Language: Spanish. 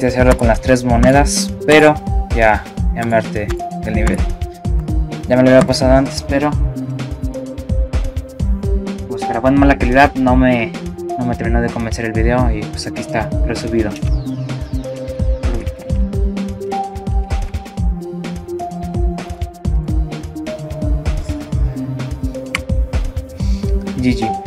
intenté hacerlo con las 3 monedas, pero ya me harté del nivel. Ya me lo había pasado antes, pero pues grabó en mala calidad, no me terminó de convencer el video y pues aquí está resubido. GG.